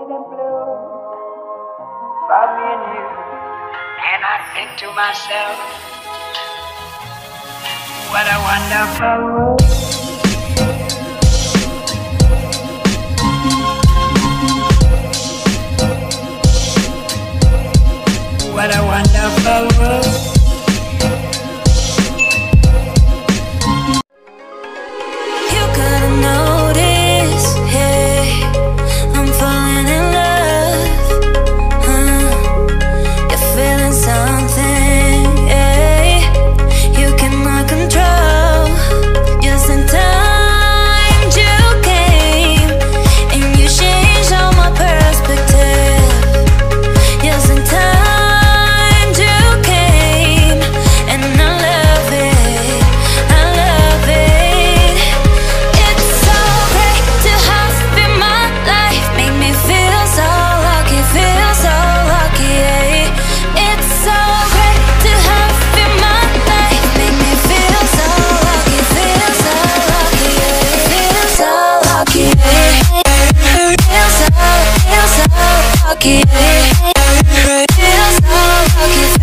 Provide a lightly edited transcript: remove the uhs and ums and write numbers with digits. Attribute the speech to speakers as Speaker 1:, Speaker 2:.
Speaker 1: in blue for me and you. And I think to myself, what a wonderful world. What a wonderful world.
Speaker 2: You gotta notice, hey, I'm falling in love. You're feeling something, hey, you cannot control. Just in time you came, and you changed all my perspective. Just in time. Feel so lucky,